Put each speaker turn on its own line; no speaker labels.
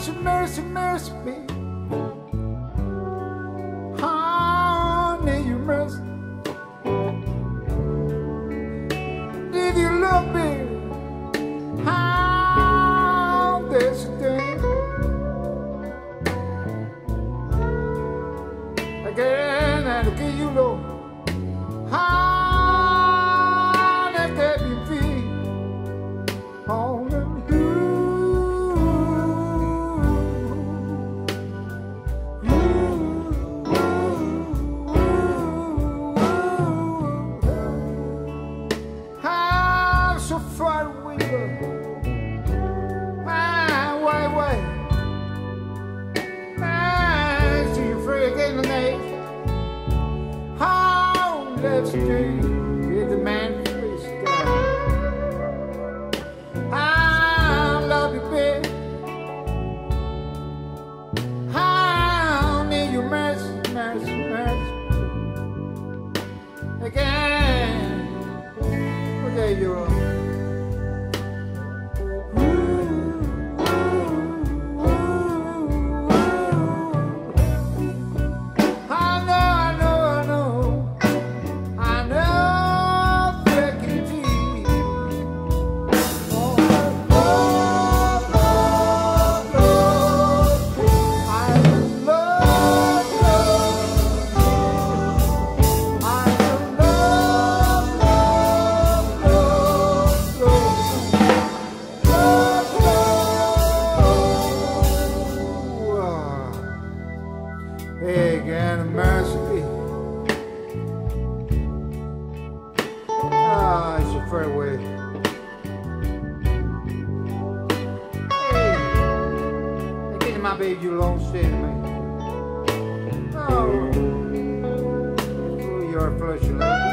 mercy, mercy, mercy me. Honey, you mercy. Did you love me? How that's the thing. Again and again, you know how that get me feel. On the so far away, why? I see you free again tonight. How let's do get the man face down. I love you, babe. How need you mercy, mercy, mercy. Again, okay, you are. Hey, again, mercy. Ah, it's a fair way. Hey, again, my baby, you long stay to me. Oh, you're a flush,